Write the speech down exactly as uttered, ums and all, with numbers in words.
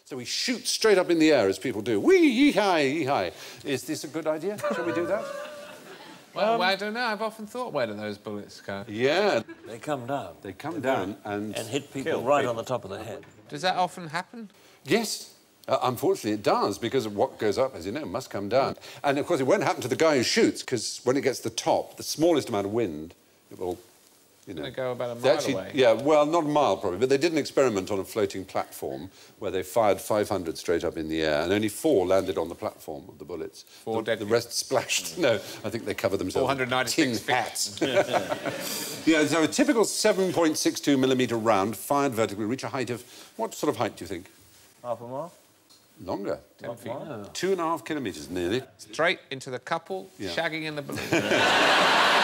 So we shoot straight up in the air, as people do. Wee, yee-hi, yee-hi. Is this a good idea? Shall we do that? Well, um, I don't know. I've often thought, where do those bullets go? Yeah. They come down. They come down and... And hit people right people. on the top of the head. Does that often happen? Yes. Uh, unfortunately, it does, because of what goes up, as you know, must come down. And, of course, it won't happen to the guy who shoots, because when it gets to the top, the smallest amount of wind, it will, you know... They go about a mile actually, away. Yeah, well, not a mile, probably, but they did an experiment on a floating platform where they fired five hundred straight up in the air, and only four landed on the platform of the bullets. Four the, dead the rest splashed. No, I think they covered themselves four hundred ninety-six tin hats. Yeah, so a typical seven point six two millimetre round fired vertically reach a height of... What sort of height do you think? Half a mile? Longer. Ten feet. Two and a half kilometres, nearly. Straight into the couple, Yeah. shagging in the balloon.